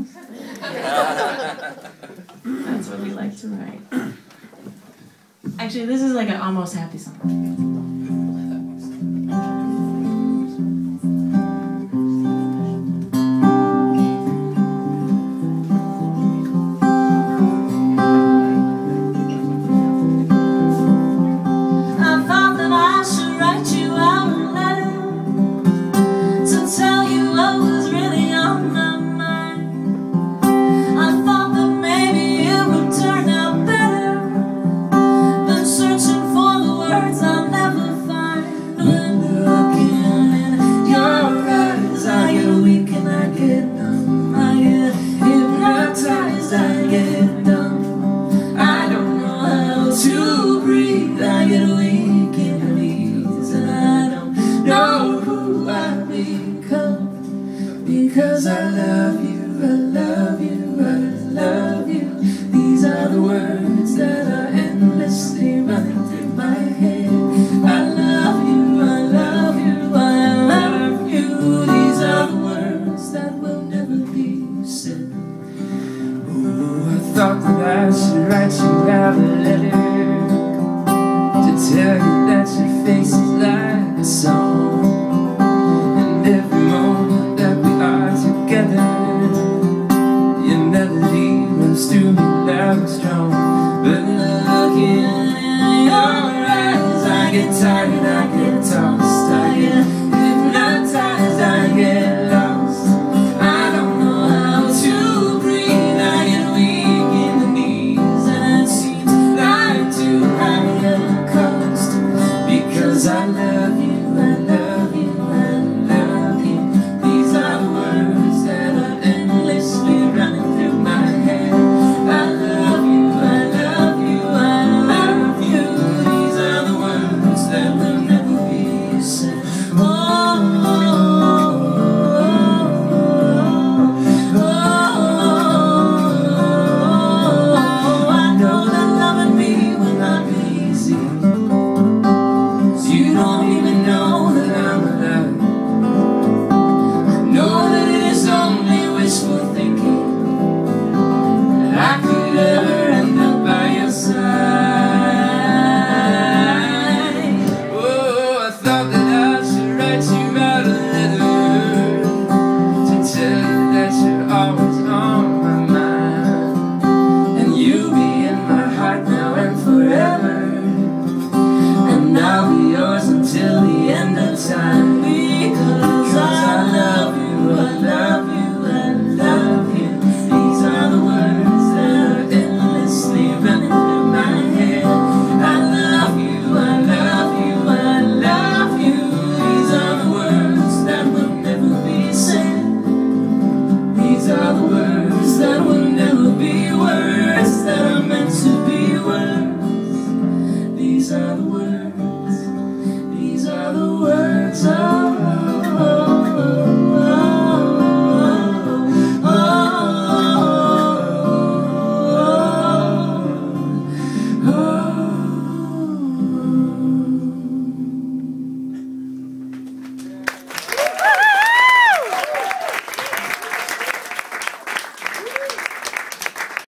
songs. That's what we like to write. Actually, this is like an almost happy song. Because I love you, I love you, I love you. These are the words that are endlessly running through my head. I love you, I love you, I love you. These are the words that will never be said. Oh, I thought that I should write you out a letter to tell you that your face is like a song, and every moment that we are together, your melody runs through me loud and strong. But looking in your eyes, I get tired, I get